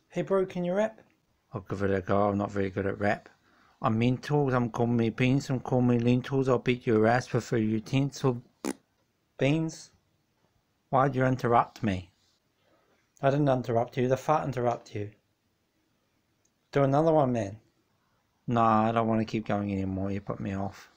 Hey bro, can you rap? I'll give it a go. I'm not very good at rap. I'm mental, some call me beans, some call me lentils. I'll beat your ass for utensil. Beans? Why'd you interrupt me? I didn't interrupt you, the fart interrupted you. Do another one, man. Nah, I don't want to keep going anymore. You put me off.